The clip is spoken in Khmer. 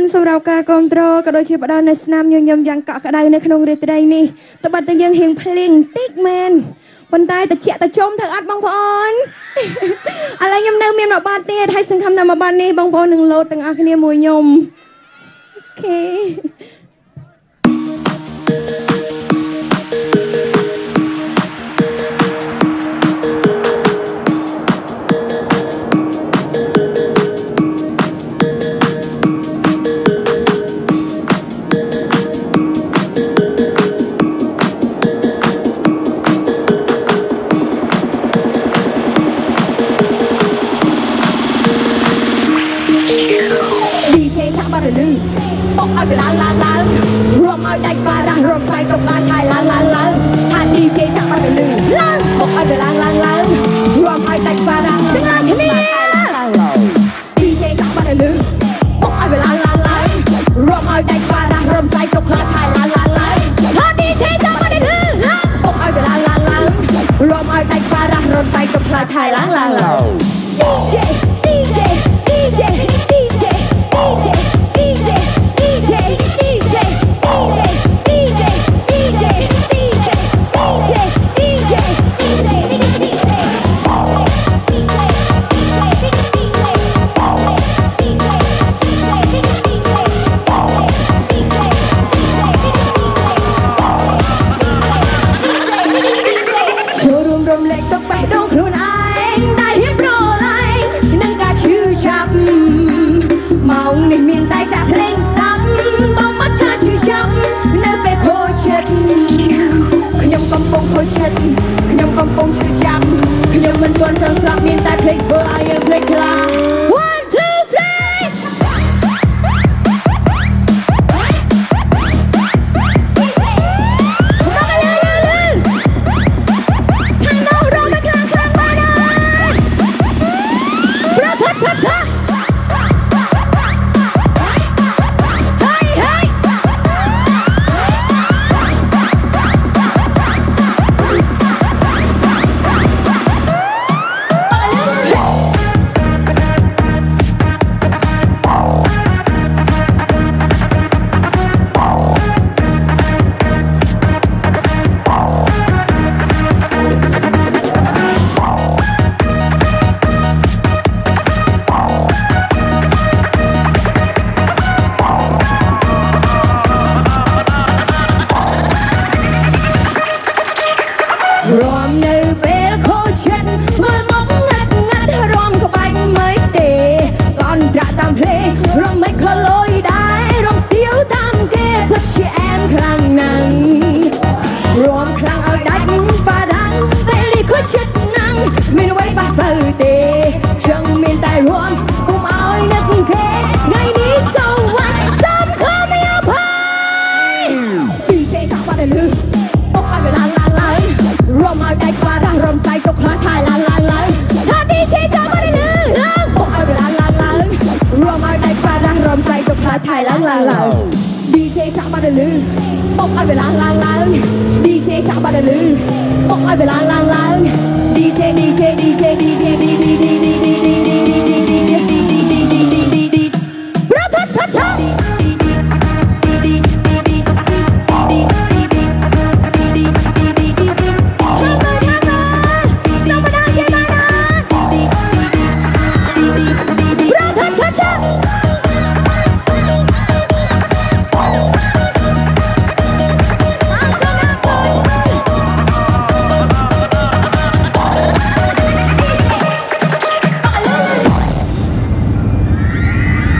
សម្រាប់ការគ្រប់គ្រងក៏ដូចជាផ្ដល់នូវស្នាមញញឹមយ៉ាងកក់ក្ដៅនៅក្នុងរាត្រីនេះត្បិតតែយើងហៀងភ្លៀងតិចមែនប៉ុន្តែតិចតែជុំធ្វើអត់បងប្អូនឥឡូវខ្ញុំនៅមានមួយបាត់ទៀតហើយសង្ឃឹមថាមួយបាត់នេះបងប្អូននឹងលោតទាំងអស់គ្នាមួយខ្ញុំអូខេบอกเอาไปล้างรวมเอาได้ปลาดังรวมใส่กับปลาไทยล้างถ้าดีเจจะมาไปลืมบอกเอาไปล้างรวมเอาได้ปลาดังทั้งงานที่นี่ดีเจจะมาไปลืมบอกเอาไปล้างรวมเอาได้ปลาดังรวมใส่กับปลาไทยล้างถ้าดีเจจะมาไปลืมบอกเอาไปล้างรวมเอาได้ปลาดังรวมใส่กับปลาไทยล้างดีเจខ្ញុំកំពុងឈឺចាប់ខ្ញុំមិនទាន់ចង់ស្លាប់មានតែភ្លេចធ្វើឲ្យយើងភ្លេចខ្លាំង 1 2 រំនៅពេលខូចចិត្តមើលមកងាត់រំក្បាច់មិនទេកនប្រាក់តាមភ្លេងរំមិនខលុយដែររំស្ទាវតាមគេពិតជាអែមខ្លាំងណាស់រំខ្លាំងឲ្យដាច់បារាំងពេលនេះខូចចិត្តណាស់មានអ្វីបះបើទេចឹងមានតែរំគុំឲ្យនឹកគេថ្ងៃនេះសូវវ៉ាន់សូមខំឲ្យអភ័យពីចេះចាប់បាត់ទៅលឺបុកឲ្យវាឡើងរំឲ្យដាច់បារាំងរំសាយទុកខ្លាថៃឡើងថាឌីជេចាំមកលឺបុកឲ្យវាឡើងរំឲ្យដាច់បារាំងរំសាយទុកខ្លាថៃឡើងឌីជេចាំមកលឺបុកឲ្យវាឡើងឌីជេចាំមកលឺបុកឲ្យវាឡើងឌីជេប្រថត់